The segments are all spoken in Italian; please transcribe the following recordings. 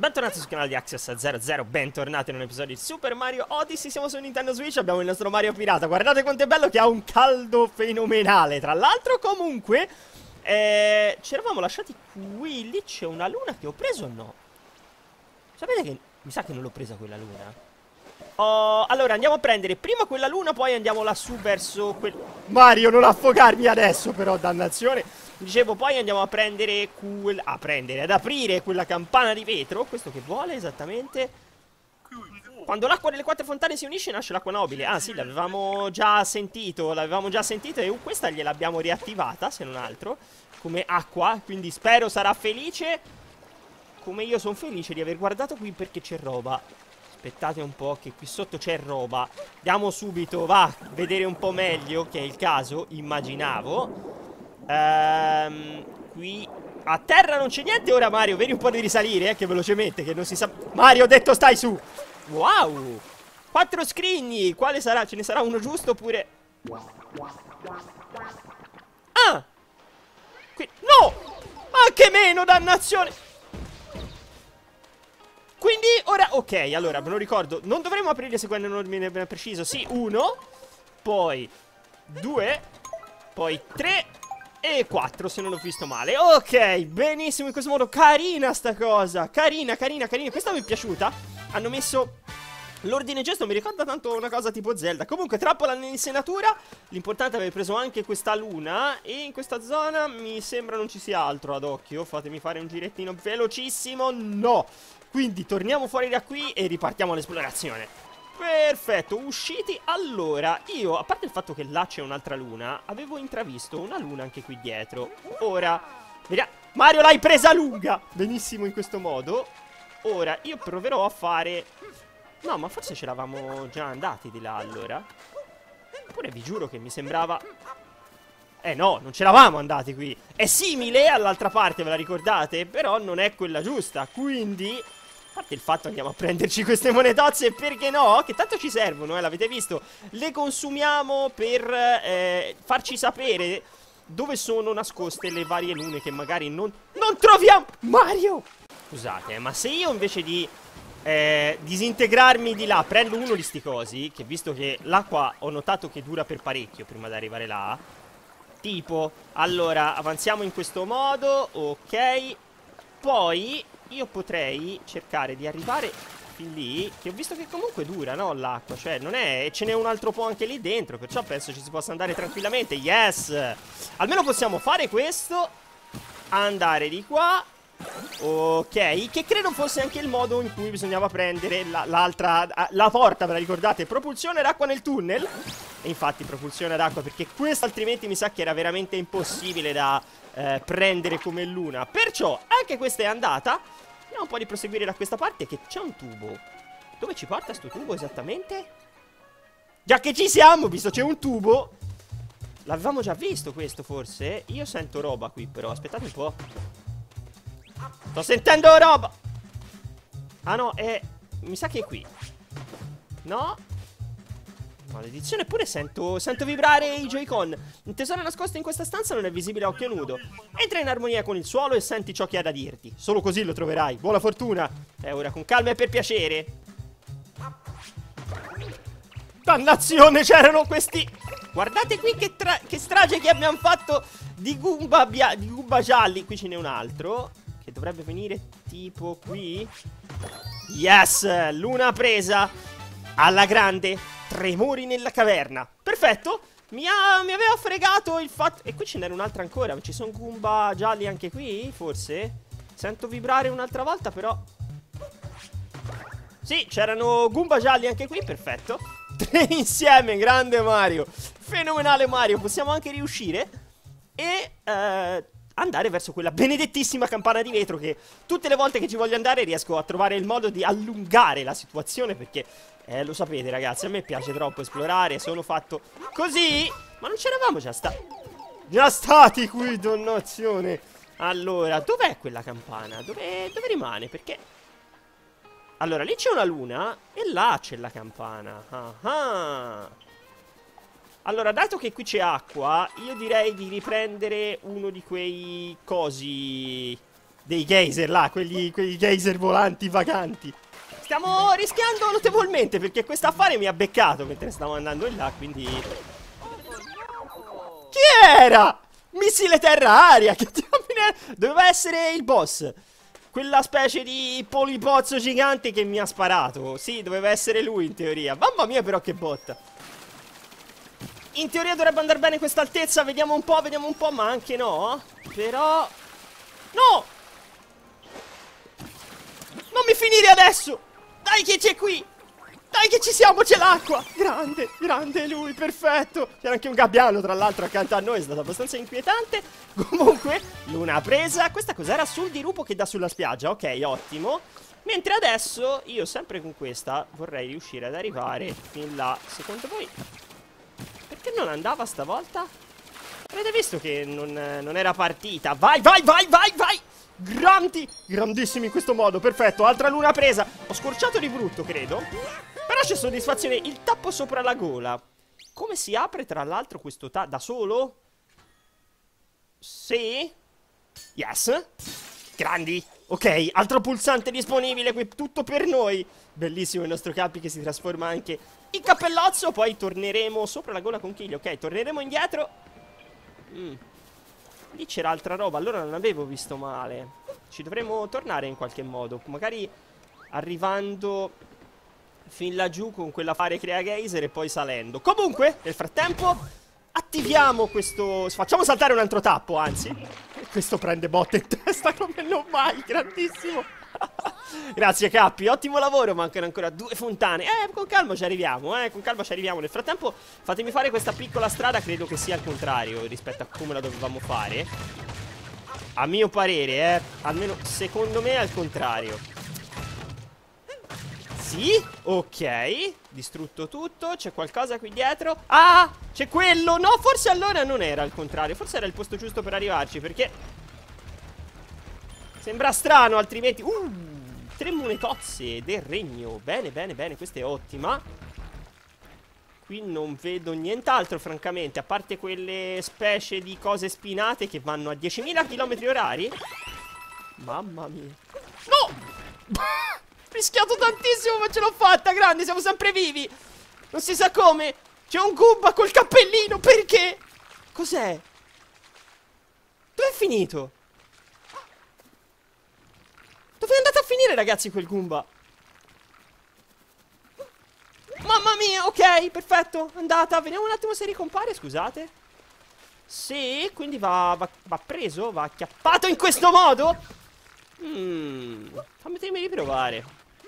bentornati sul canale di Axios00, bentornati in un episodio di Super Mario Odyssey. Siamo su Nintendo Switch, abbiamo il nostro Mario Pirata. Guardate quanto è bello, che ha un caldo fenomenale. Tra l'altro comunque ci eravamo lasciati qui. Lì c'è una luna che ho preso o no? Sapete che mi sa che non l'ho presa quella luna. Allora andiamo a prendere prima quella luna, poi andiamo lassù verso quel... Mario, non affogarmi adesso però, dannazione. Dicevo, poi andiamo a prendere ad aprire quella campana di vetro. Questo che vuole esattamente? Quando l'acqua delle quattro fontane si unisce nasce l'acqua nobile. Ah sì, l'avevamo già sentito. E questa gliel'abbiamo riattivata, se non altro, come acqua. Quindi spero sarà felice, come io sono felice di aver guardato qui, perché c'è roba. Aspettate un po' che qui sotto c'è roba. Andiamo subito, va, a vedere un po' meglio, che è il caso, immaginavo. Qui a terra non c'è niente. Ora Mario, vedi un po' di risalire, che velocemente, che non si sa. Mario, ho detto stai su. Wow, 4 scrigni. Quale sarà? Ce ne sarà uno giusto oppure... Ah, qui... No, anche meno, dannazione. Quindi ora, ok, allora me lo ricordo. Non dovremmo aprire seguendo un ordine ben preciso. Sì, 1, poi 2, poi 3 e 4, se non ho visto male. Ok, benissimo, in questo modo. Carina sta cosa. Carina. Questa mi è piaciuta. Hanno messo l'ordine giusto. Mi ricorda tanto una cosa tipo Zelda. Comunque, trappola nell'insenatura. L'importante è aver preso anche questa luna. E in questa zona mi sembra non ci sia altro ad occhio. Fatemi fare un girettino velocissimo. No. Quindi torniamo fuori da qui e ripartiamo l'esplorazione. Perfetto, usciti. Allora, io, a parte il fatto che là c'è un'altra luna, avevo intravisto una luna anche qui dietro. Ora, vediamo. Mario, l'hai presa lunga. Benissimo, in questo modo. Ora, io proverò a fare... No, ma forse ce l'avamo già andati di là, allora. Eppure vi giuro che mi sembrava... no, non ce l'avamo andati qui. È simile all'altra parte, ve la ricordate? Però non è quella giusta, quindi... A parte il fatto, andiamo a prenderci queste monetozze, perché no? Che tanto ci servono, l'avete visto? Le consumiamo per farci sapere dove sono nascoste le varie lune che magari non troviamo. Mario! Scusate, ma se io invece di disintegrarmi di là prendo uno di sti cosi, che visto che l'acqua ho notato che dura per parecchio prima di arrivare là, tipo, allora avanziamo in questo modo, ok. Poi io potrei cercare di arrivare fin lì, che ho visto che comunque dura, no, l'acqua, cioè non è... E ce n'è un altro po' anche lì dentro, perciò penso ci si possa andare tranquillamente. Yes! Almeno possiamo fare questo, andare di qua. Ok, che credo fosse anche il modo in cui bisognava prendere la porta, ve la ricordate? Propulsione d'acqua nel tunnel. E infatti propulsione d'acqua, perché questo altrimenti mi sa che era veramente impossibile da prendere come luna. Perciò anche questa è andata. Vediamo un po' di proseguire da questa parte, che c'è un tubo. Dove ci porta sto tubo esattamente? Già che ci siamo, visto c'è un tubo. L'avevamo già visto questo forse? Io sento roba qui però, aspettate un po'. Sto sentendo roba. Ah no, mi sa che è qui. No? Maledizione, eppure sento vibrare i Joy-Con. Il tesoro nascosto in questa stanza non è visibile a occhio nudo. Entra in armonia con il suolo e senti ciò che ha da dirti. Solo così lo troverai. Buona fortuna. Ora con calma e per piacere. Dannazione, c'erano questi... Guardate qui che strage che abbiamo fatto di Goomba gialli. Qui ce n'è un altro che dovrebbe venire tipo qui. Yes, luna presa alla grande. Tremori nella caverna. Perfetto. Mi aveva fregato il fatto... E qui ce n'era un'altra ancora. Ci sono Goomba gialli anche qui, forse? Sento vibrare un'altra volta, però... Sì, c'erano Goomba gialli anche qui, perfetto. 3 insieme, grande Mario. Fenomenale Mario. Possiamo anche riuscire e andare verso quella benedettissima campana di vetro, che tutte le volte che ci voglio andare riesco a trovare il modo di allungare la situazione, perché lo sapete ragazzi, a me piace troppo esplorare. Sono fatto così. Ma non c'eravamo già stati qui, dannazione. Allora, dov'è quella campana? Dove rimane? Perché... Allora, lì c'è una luna e là c'è la campana. Ah. Allora, dato che qui c'è acqua, io direi di riprendere uno di quei cosi dei geyser là, quei geyser volanti vaganti. Stiamo rischiando notevolmente perché questo affare mi ha beccato mentre stavo andando in là, quindi... Chi era? Missile terra-aria, che diamine... Doveva essere il boss. Quella specie di polipozzo gigante che mi ha sparato. Sì, doveva essere lui in teoria. Mamma mia però che botta. In teoria dovrebbe andare bene questa altezza. Vediamo un po', ma anche no. Però... No! Non mi finire adesso! Dai che c'è qui! Dai che ci siamo, c'è l'acqua! Grande, grande lui, perfetto! C'era anche un gabbiano tra l'altro accanto a noi, è stato abbastanza inquietante. Comunque, l'una presa. Questa cos'era? Sul dirupo che dà sulla spiaggia, ok, ottimo. Mentre adesso, io sempre con questa vorrei riuscire ad arrivare fin là. Secondo voi, perché non andava stavolta? Avete visto che non era partita? Vai, vai, vai, vai, vai! Grandi, grandissimi in questo modo, perfetto, altra luna presa. Ho scorciato di brutto, credo. Però c'è soddisfazione, il tappo sopra la gola. Come si apre tra l'altro questo tappo? Da solo? Sì? Yes. Grandi. Ok, altro pulsante disponibile qui, tutto per noi. Bellissimo il nostro Cappy che si trasforma anche in cappellozzo. Poi torneremo sopra la gola conchiglia. Ok, torneremo indietro. Lì c'era altra roba, allora non avevo visto male. Ci dovremmo tornare in qualche modo. Magari arrivando fin laggiù con quell'affare crea geyser e poi salendo. Comunque, nel frattempo attiviamo questo... Facciamo saltare un altro tappo, anzi. Questo prende botte in testa come non mai, grandissimo. Grazie Cappi, ottimo lavoro. Mancano ancora 2 fontane. Con calma ci arriviamo, con calma ci arriviamo. Nel frattempo fatemi fare questa piccola strada. Credo che sia al contrario rispetto a come la dovevamo fare. A mio parere, almeno secondo me è al contrario. Sì, ok. Distrutto tutto, c'è qualcosa qui dietro. Ah, c'è quello. No, forse allora non era al contrario. Forse era il posto giusto per arrivarci, perché sembra strano, altrimenti... 3 monetozze del regno. Bene, bene, bene, questa è ottima. Qui non vedo nient'altro, francamente, a parte quelle specie di cose spinate che vanno a 10.000 km orari. Mamma mia. No! Rischiato tantissimo, ma ce l'ho fatta, grande, siamo sempre vivi. Non si sa come. C'è un Goomba col cappellino, perché? Cos'è? Dove è finito? Dove è andato a finire, ragazzi, quel Goomba? Mamma mia, ok, perfetto, andata. Vediamo un attimo se ricompare, scusate. Sì, quindi va preso, va acchiappato in questo modo. Fammi riprovare.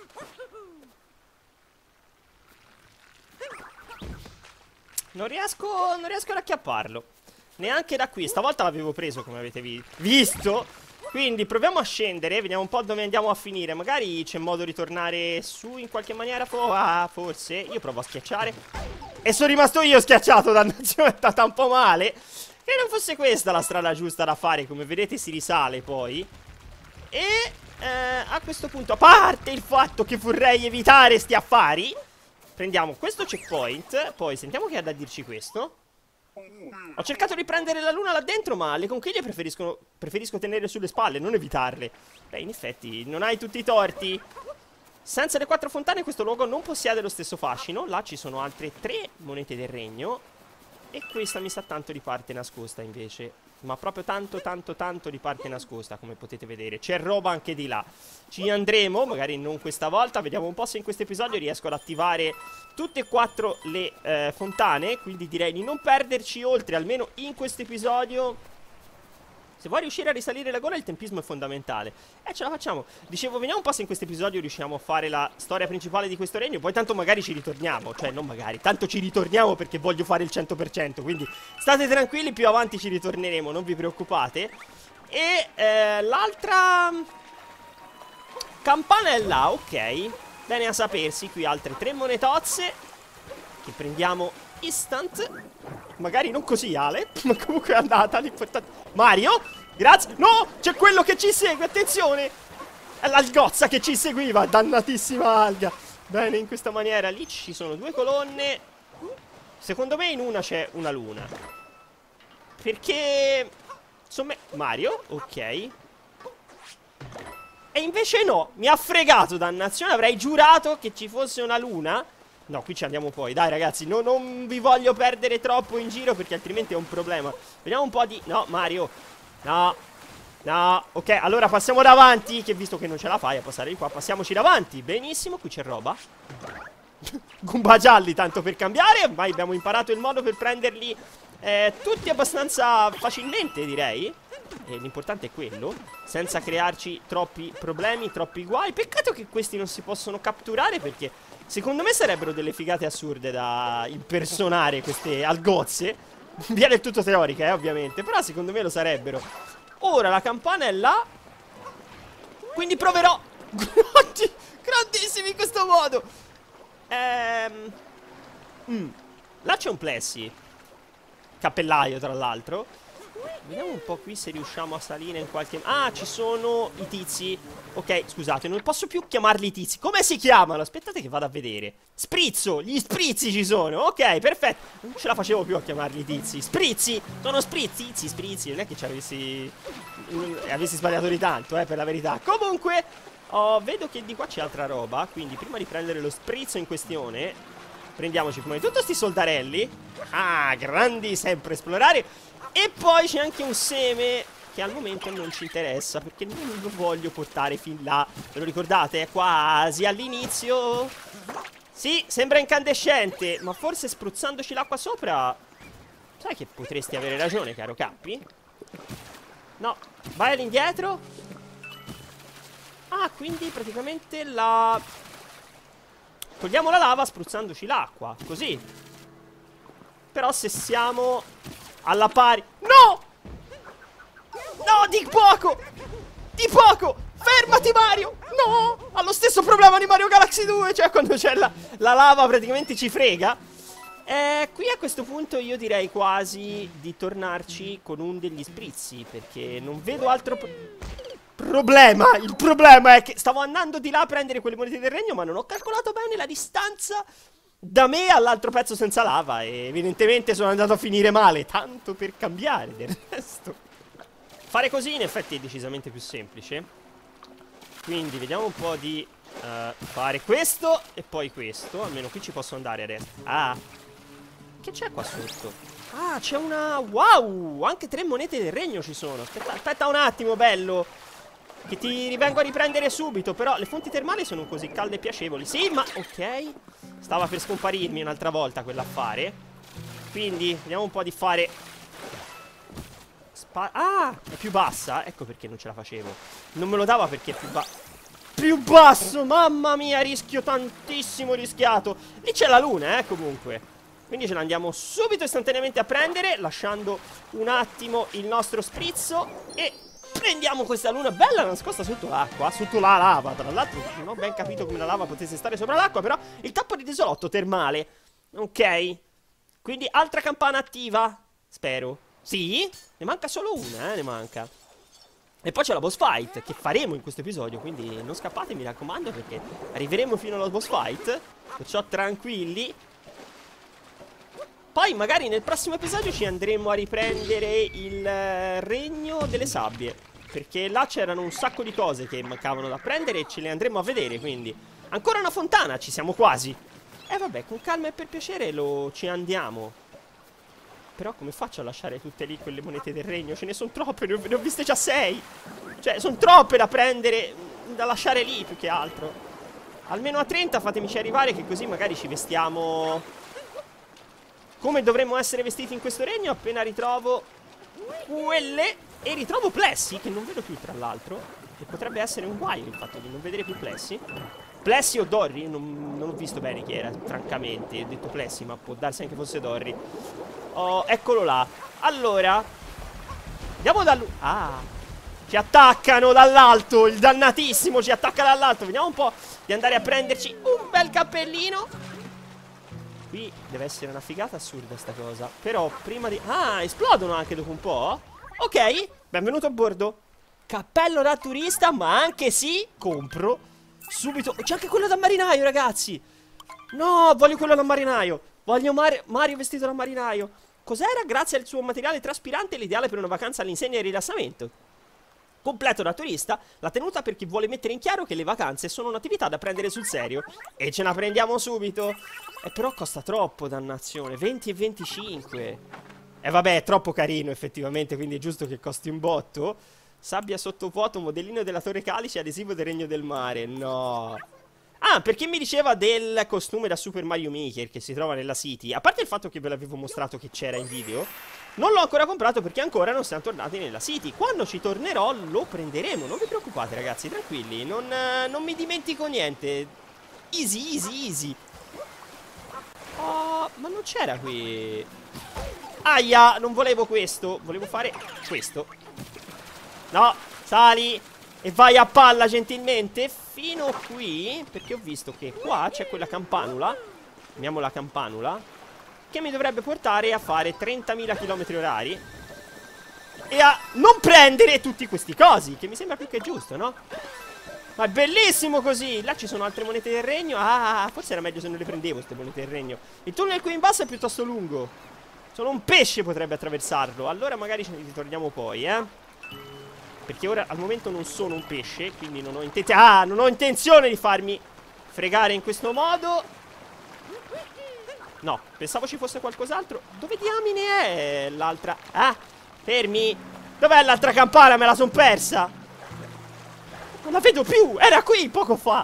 Non riesco ad acchiapparlo. Neanche da qui, stavolta l'avevo preso, come avete visto. Quindi proviamo a scendere, vediamo un po' dove andiamo a finire. Magari c'è modo di tornare su in qualche maniera. Forse. Io provo a schiacciare. E sono rimasto io schiacciato, dannazione, è stata un po' male. Che non fosse questa la strada giusta da fare. Come vedete si risale poi. E a questo punto, a parte il fatto che vorrei evitare sti affari, prendiamo questo checkpoint. Poi sentiamo che ha da dirci questo. Ho cercato di prendere la luna là dentro, ma le conchiglie preferisco tenere sulle spalle, non evitarle. Beh, in effetti, non hai tutti i torti. Senza le 4 fontane questo luogo non possiede lo stesso fascino. Là ci sono altre 3 monete del regno. E questa mi sa tanto di parte nascosta invece. Ma proprio tanto, tanto, tanto di parte nascosta, come potete vedere. C'è roba anche di là. Ci andremo, magari non questa volta. Vediamo un po' se in questo episodio riesco ad attivare tutte e 4 le fontane. Quindi direi di non perderci oltre, almeno in questo episodio. Se vuoi riuscire a risalire la gola, il tempismo è fondamentale. Ce la facciamo. Dicevo, vediamo un po' se in questo episodio riusciamo a fare la storia principale di questo regno. Poi tanto magari ci ritorniamo. Cioè, non magari, tanto ci ritorniamo perché voglio fare il 100%. Quindi state tranquilli, più avanti ci ritorneremo, non vi preoccupate. E l'altra campana è là, ok. Bene a sapersi. Qui altre 3 monetozze che prendiamo instant. Magari non così, Ale, ma comunque è andata, l'importante... Mario, grazie. No, c'è quello che ci segue, attenzione. È l'algozza che ci seguiva, dannatissima alga. Bene, in questa maniera lì ci sono 2 colonne. Secondo me in una c'è una luna. Perché... insomma, Mario, ok. E invece no, mi ha fregato, dannazione. Avrei giurato che ci fosse una luna. No, qui ci andiamo poi, dai ragazzi, non vi voglio perdere troppo in giro perché altrimenti è un problema. Vediamo un po' di... No, Mario. No. No, ok, allora passiamo davanti, che visto che non ce la fai a passare di qua, passiamoci davanti. Benissimo, qui c'è roba. Goomba gialli, tanto per cambiare. Ormai abbiamo imparato il modo per prenderli tutti abbastanza facilmente, direi. E l'importante è quello, senza crearci troppi problemi, troppi guai. Peccato che questi non si possono catturare, perché secondo me sarebbero delle figate assurde da impersonare, queste algozze. Via del tutto teorica, ovviamente, però secondo me lo sarebbero. Ora la campana è là, quindi proverò. Grandissimi in questo modo. Là c'è un plessi. Cappellaio, tra l'altro. Vediamo un po' qui se riusciamo a salire in qualche... Ah, ci sono i tizi. Ok, scusate, non posso più chiamarli tizi. Come si chiamano? Aspettate che vado a vedere. Sprizzo, gli sprizzi ci sono. Ok, perfetto. Non ce la facevo più a chiamarli tizi. Sprizzi, sono sprizzi, tizi, sprizzi. Non è che ci avessi sbagliato di tanto, per la verità. Comunque, vedo che di qua c'è altra roba. Quindi prima di prendere lo sprizzo in questione, prendiamoci prima di tutto sti soldarelli. Ah, grandi, sempre esplorare. E poi c'è anche un seme che al momento non ci interessa, perché non lo voglio portare fin là. Ve lo ricordate? È quasi all'inizio. Sì, sembra incandescente, ma forse spruzzandoci l'acqua sopra... Sai che potresti avere ragione, caro Cappi? No, vai all'indietro. Ah, quindi praticamente la... Togliamo la lava spruzzandoci l'acqua, così. Però se siamo... alla pari... No! No, di poco! Di poco! Fermati, Mario! No! Ha lo stesso problema di Mario Galaxy 2. Cioè, quando c'è la lava praticamente ci frega. Qui a questo punto io direi quasi di tornarci con un degli sprizzi, perché non vedo altro problema. Il problema è che stavo andando di là a prendere quelle monete del regno, ma non ho calcolato bene la distanza da me all'altro pezzo senza lava. E evidentemente sono andato a finire male. Tanto per cambiare del resto. Fare così in effetti è decisamente più semplice. Quindi vediamo un po' di fare questo e poi questo. Almeno qui ci posso andare adesso. Ah, che c'è qua sotto? Ah, c'è una... Wow, anche 3 monete del regno ci sono. Aspetta un attimo, bello, che ti rivengo a riprendere subito. Però le fonti termali sono così calde e piacevoli. Sì, ma... ok, stava per scomparirmi un'altra volta quell'affare. Quindi vediamo un po' di fare... Ah, è più bassa? Ecco perché non ce la facevo. Non me lo dava perché è più basso, mamma mia, rischio tantissimo, rischiato. Lì c'è la luna, comunque. Quindi ce la andiamo subito istantaneamente a prendere, lasciando un attimo il nostro sprizzo. E prendiamo questa luna bella nascosta sotto l'acqua, sotto la lava. Tra l'altro non ho ben capito come la lava potesse stare sopra l'acqua, però il tappo di desolotto termale. Ok, quindi altra campana attiva, spero. Sì, ne manca solo una, ne manca. E poi c'è la boss fight, che faremo in questo episodio, quindi non scappate, mi raccomando, perché arriveremo fino alla boss fight. Perciò tranquilli. Poi magari nel prossimo episodio ci andremo a riprendere il regno delle sabbie, perché là c'erano un sacco di cose che mancavano da prendere e ce le andremo a vedere, quindi ancora una fontana, ci siamo quasi. Vabbè, con calma e per piacere ci andiamo. Però come faccio a lasciare tutte lì quelle monete del regno? Ce ne sono troppe, ne ho viste già 6. Cioè, sono troppe da prendere, da lasciare lì più che altro. Almeno a 30 fatemici arrivare, che così magari ci vestiamo come dovremmo essere vestiti in questo regno. Appena ritrovo quelle. E ritrovo Plessi, che non vedo più tra l'altro. E potrebbe essere un guaio il fatto di non vedere più Plessi. Plessi o Dorry? Non ho visto bene chi era, francamente. Ho detto Plessi, ma può darsi anche fosse Dorry. Oh, eccolo là. Allora, andiamo ci attaccano dall'alto. Il dannatissimo ci attacca dall'alto. Vediamo un po' di andare a prenderci un bel cappellino. Qui deve essere una figata assurda sta cosa. Però prima di... Ah, esplodono anche dopo un po'. Ok, benvenuto a bordo. Cappello da turista, ma anche sì, compro subito. C'è anche quello da marinaio, ragazzi. No, voglio quello da marinaio. Voglio Mario vestito da marinaio. Cos'era? Grazie al suo materiale traspirante, l'ideale per una vacanza all'insegna e rilassamento. Completo da turista, la tenuta per chi vuole mettere in chiaro che le vacanze sono un'attività da prendere sul serio. E ce la prendiamo subito. Però costa troppo, dannazione, 20 e 25. Vabbè, è troppo carino effettivamente, quindi è giusto che costi un botto. Sabbia sottovuoto, modellino della Torre Calice, adesivo del Regno del Mare. No. Ah, perché mi diceva del costume da Super Mario Maker che si trova nella City. A parte il fatto che ve l'avevo mostrato che c'era in video, non l'ho ancora comprato perché ancora non siamo tornati nella City. Quando ci tornerò lo prenderemo. Non vi preoccupate ragazzi, tranquilli. Non mi dimentico niente. Easy, easy, easy. Oh, ma non c'era qui. Aia, non volevo questo. Volevo fare questo. No, sali e vai a palla gentilmente fino qui, perché ho visto che qua c'è quella campanula. Chiamiamola campanula, che mi dovrebbe portare a fare 30.000 km orari e a non prendere tutti questi cosi, che mi sembra più che giusto, no? Ma è bellissimo così. Là ci sono altre monete del regno. Ah, forse era meglio se non le prendevo queste monete del regno. Il tunnel qui in basso è piuttosto lungo. Solo un pesce potrebbe attraversarlo. Allora magari ci ritorniamo poi, perché ora al momento non sono un pesce, quindi non ho intenzione di farmi fregare in questo modo. No, pensavo ci fosse qualcos'altro. Dove diamine è l'altra? Ah, fermi. Dov'è l'altra campana? Me la son persa. Non la vedo più. Era qui poco fa.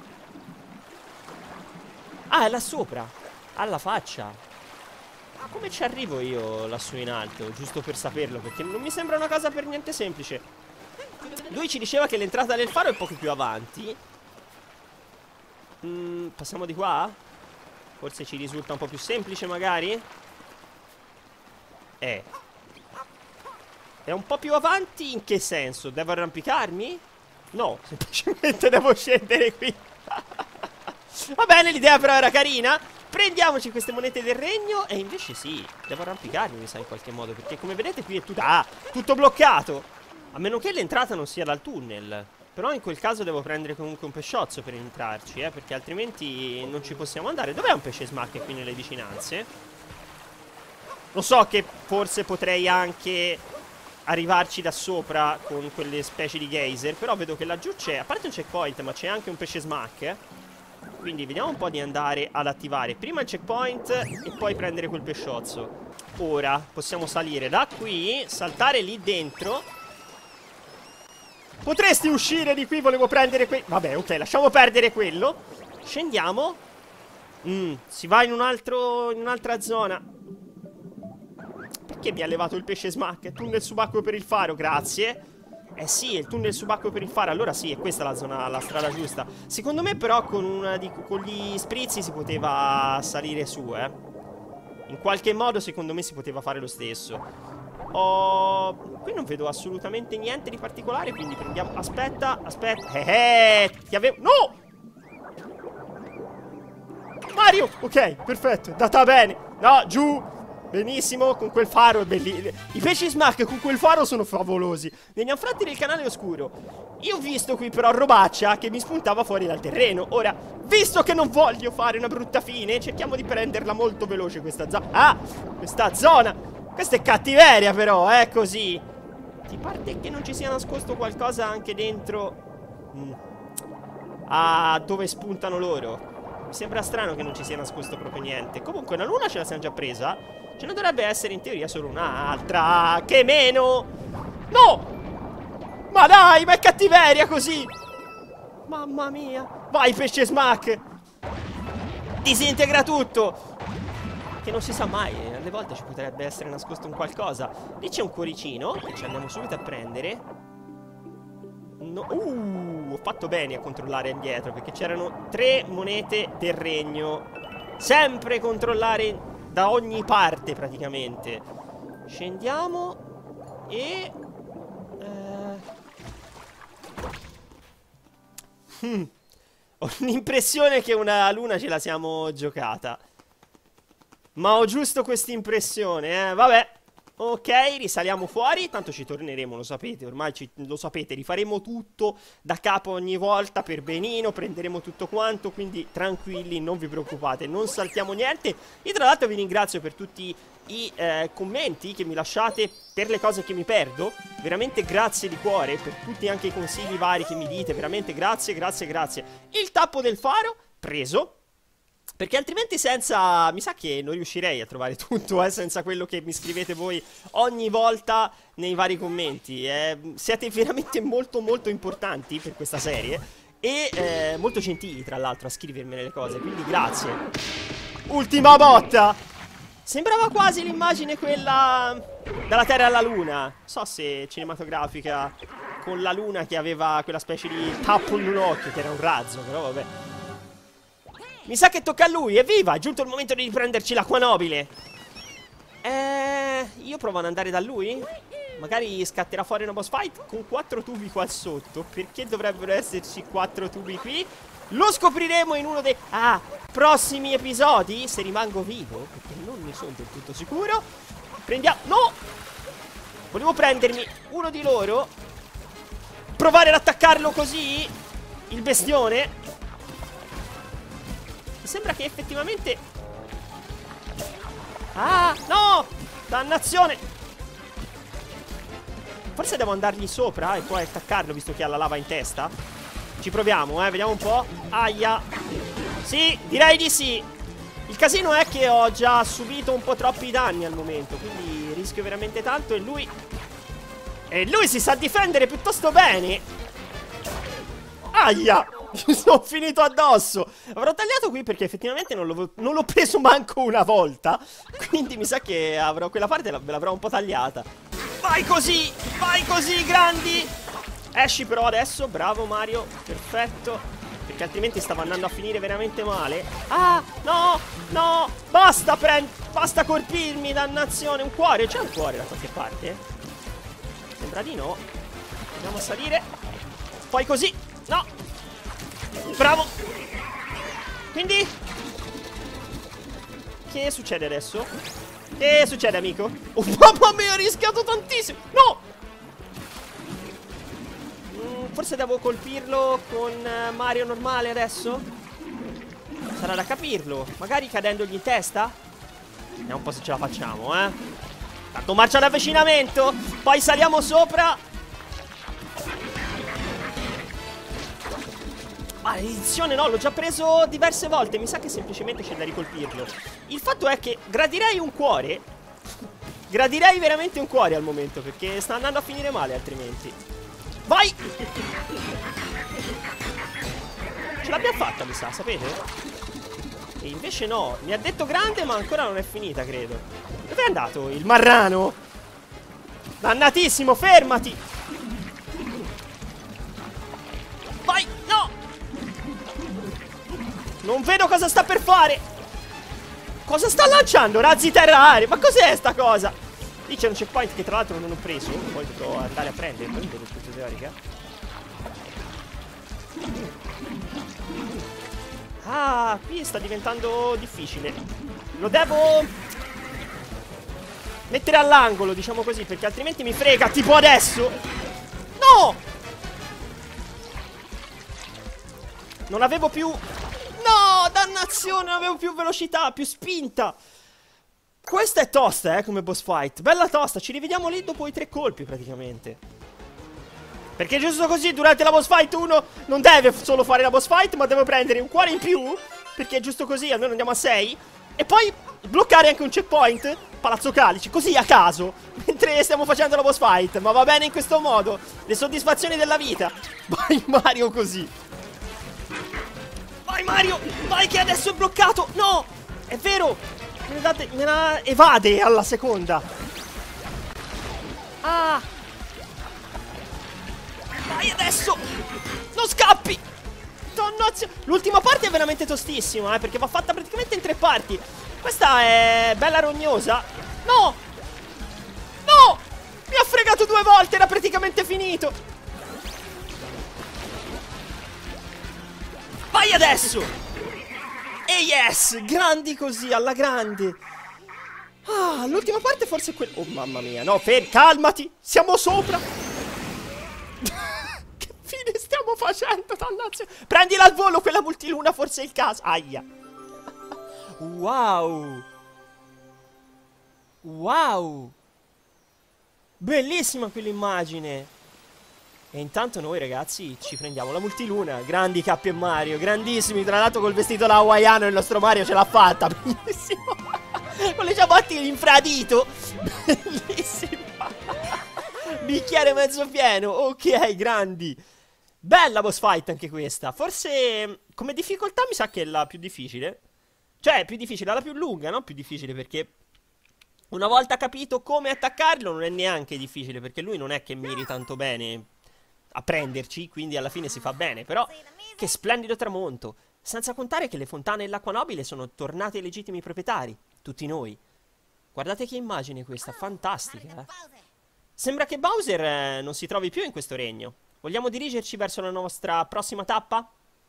Ah, è là sopra. Alla faccia. Ma come ci arrivo io lassù in alto? Giusto per saperlo, perché non mi sembra una cosa per niente semplice. Lui ci diceva che l'entrata del faro è poco più avanti. Passiamo di qua? Forse ci risulta un po' più semplice magari. È un po' più avanti in che senso? Devo arrampicarmi? No, semplicemente devo scendere qui. Va bene, l'idea però era carina. Prendiamoci queste monete del regno. E invece sì, devo arrampicarmi mi sa in qualche modo, perché come vedete qui è tutto bloccato. A meno che l'entrata non sia dal tunnel. Però in quel caso devo prendere comunque un pesciozzo per entrarci, perché altrimenti non ci possiamo andare. Dov'è un pesce smacca qui nelle vicinanze? Lo so che forse potrei anche arrivarci da sopra con quelle specie di geyser, però vedo che laggiù c'è, a parte un checkpoint, ma c'è anche un pesce smack. Quindi vediamo un po' di andare ad attivare prima il checkpoint e poi prendere quel pesciozzo. Ora possiamo salire da qui, saltare lì dentro. Potresti uscire di qui, volevo prendere vabbè, ok, lasciamo perdere quello. Scendiamo. Si va in un'altra zona. Perché mi ha levato il pesce smack? Tunnel subacqueo per il faro, grazie. Eh sì, è il tunnel subacqueo per il faro. Allora sì, è questa la zona, la strada giusta. Secondo me però con gli sprizzi si poteva salire su, In qualche modo secondo me si poteva fare lo stesso. Qui non vedo assolutamente niente di particolare, quindi prendiamo... Aspetta. Ti avevo... No! Mario! Ok, perfetto, è andata bene. No, giù. Benissimo, con quel faro è bellissimo. I pesci smack con quel faro sono favolosi. Negli anfratti del canale oscuro. Io ho visto qui però robaccia che mi spuntava fuori dal terreno. Ora, visto che non voglio fare una brutta fine, cerchiamo di prenderla molto veloce questa zona. Ah, questa zona. Questa è cattiveria però, così. Ti parte che non ci sia nascosto qualcosa anche dentro? Ah, dove spuntano loro? Mi sembra strano che non ci sia nascosto proprio niente. Comunque una luna ce la siamo già presa. Ce ne dovrebbe essere in teoria solo un'altra. Che meno. No. Ma dai, ma è cattiveria così. Mamma mia. Vai pesce smack. Disintegra tutto. Che non si sa mai, alle volte ci potrebbe essere nascosto un qualcosa. Lì c'è un cuoricino che ci andiamo subito a prendere. No. Ho fatto bene a controllare indietro, perché c'erano 3 monete del regno. Sempre controllare da ogni parte praticamente. Scendiamo. E ho l'impressione che una luna ce la siamo giocata. Ma ho giusto questa impressione, Vabbè, Ok, risaliamo fuori. Tanto ci torneremo, lo sapete. Ormai lo sapete. Rifaremo tutto da capo ogni volta per benino. Prenderemo tutto quanto. Quindi tranquilli, non vi preoccupate. Non saltiamo niente. Io tra l'altro vi ringrazio per tutti i commenti che mi lasciate, per le cose che mi perdo. Veramente grazie di cuore. Per tutti anche i consigli vari che mi dite. Veramente grazie, grazie, grazie. Il tappo del faro preso, perché altrimenti senza... mi sa che non riuscirei a trovare tutto, senza quello che mi scrivete voi ogni volta nei vari commenti. Siete veramente molto molto importanti per questa serie e molto gentili tra l'altro a scrivermene le cose, quindi grazie. Ultima botta! Sembrava quasi l'immagine quella dalla Terra alla Luna. Non so se cinematografica, con la Luna che aveva quella specie di tappo in un occhio, che era un razzo, però vabbè. Mi sa che tocca a lui, evviva! È giunto il momento di riprenderci l'acqua nobile. Io provo ad andare da lui? Magari scatterà fuori una boss fight con 4 tubi qua sotto. Perché dovrebbero esserci 4 tubi qui? Lo scopriremo in uno dei prossimi episodi, se rimango vivo, perché non ne sono del tutto sicuro. Prendiamo... no! Volevo prendermi uno di loro, provare ad attaccarlo così, il bestione. Mi sembra che effettivamente... ah, no! Dannazione! Forse devo andargli sopra e poi attaccarlo, visto che ha la lava in testa. Ci proviamo, vediamo un po'. Aia! Sì, direi di sì. Il casino è che ho già subito un po' troppi danni al momento, quindi rischio veramente tanto. E lui si sa difendere piuttosto bene. Aia! Mi sono finito addosso. Avrò tagliato qui perché effettivamente non l'ho preso manco una volta. Quindi mi sa che avrò quella parte ve l'avrò un po' tagliata. Vai così, grandi. Esci però adesso, bravo Mario. Perfetto, perché altrimenti stava andando a finire veramente male. Ah, no, no, basta colpirmi, dannazione. Un cuore, c'è un cuore da qualche parte? Sembra di no. Andiamo a salire. Poi così, no. Bravo. Quindi che succede adesso? Che succede, amico? Oh, mamma mia, ho rischiato tantissimo. No! Forse devo colpirlo con Mario normale adesso? Sarà da capirlo. Magari cadendogli in testa? Vediamo un po' se ce la facciamo, Tanto marcia d'avvicinamento. Poi saliamo sopra. Maledizione, no, l'ho già preso diverse volte. Mi sa che semplicemente c'è da ricolpirlo. Il fatto è che gradirei un cuore. Gradirei veramente un cuore al momento, perché sta andando a finire male altrimenti. Vai! Ce l'abbiamo fatta, mi sa, sapete? E invece no, mi ha detto grande ma ancora non è finita, credo. Dove è andato il marrano? Dannatissimo, fermati! Vai, no! Non vedo cosa sta per fare. Cosa sta lanciando? Razzi terra-aria. Ma cos'è sta cosa? Lì c'è un checkpoint che tra l'altro non ho preso. Poi devo andare a prenderlo. Non vedo tutto teorica. Ah, qui sta diventando difficile. Lo devo mettere all'angolo, diciamo così, perché altrimenti mi frega. Tipo adesso. No! Non avevo più... no, dannazione, non avevo più velocità, più spinta. Questa è tosta, come boss fight. Bella tosta, ci rivediamo lì dopo i 3 colpi praticamente. Perché giusto così durante la boss fight uno non deve solo fare la boss fight, ma deve prendere un cuore in più, perché giusto così almeno andiamo a 6. E poi bloccare anche un checkpoint, Palazzo Calici, così a caso, mentre stiamo facendo la boss fight. Ma va bene in questo modo, le soddisfazioni della vita. Vai Mario così. Vai Mario, vai che adesso è bloccato. No, è vero, me la evade alla seconda. Ah, vai adesso. Non scappi. Dannazione. L'ultima parte è veramente tostissima, perché va fatta praticamente in 3 parti. Questa è bella rognosa. No, no, mi ha fregato 2 volte, era praticamente finito. Vai adesso. E yes, grandi così, alla grande. Ah, l'ultima parte forse è quella... Oh, mamma mia, no, calmati, siamo sopra. Che fine stiamo facendo, dannazione. Prendila al volo quella multiluna, forse è il caso. Aia. Wow. Wow. Bellissima quell'immagine. E intanto noi ragazzi ci prendiamo la multiluna. Grandi Cappy e Mario, grandissimi. Tra l'altro col vestito da hawaiano il nostro Mario ce l'ha fatta. Bellissimo. Con le ciabatte in infradito. Bellissimo. Bicchiere mezzo pieno. Ok, grandi. Bella boss fight anche questa. Forse come difficoltà mi sa che è la più difficile. Cioè più difficile, la più lunga, no? Più difficile perché una volta capito come attaccarlo non è neanche difficile, perché lui non è che miri tanto bene a prenderci, quindi alla fine si fa bene. Però che splendido tramonto. Senza contare che le fontane e l'acqua nobile sono tornate ai legittimi proprietari, tutti noi. Guardate che immagine questa, fantastica, eh? Sembra che Bowser non si trovi più in questo regno. Vogliamo dirigerci verso la nostra prossima tappa?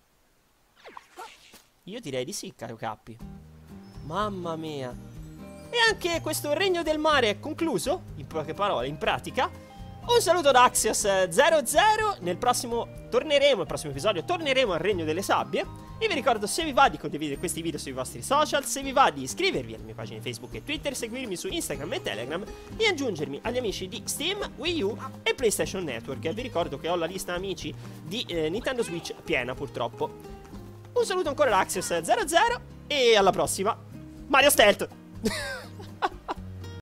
Io direi di sì, caro Cappy. Mamma mia. E anche questo regno del mare è concluso, in poche parole, in pratica. Un saluto da Axios00. Nel prossimo episodio torneremo al regno delle sabbie. E vi ricordo, se vi va, di condividere questi video sui vostri social, se vi va di iscrivervi alle mie pagine Facebook e Twitter, seguirmi su Instagram e Telegram e aggiungermi agli amici di Steam, Wii U e PlayStation Network. E vi ricordo che ho la lista amici di Nintendo Switch piena, purtroppo. Un saluto ancora da Axios00 e alla prossima. Mario Stealth!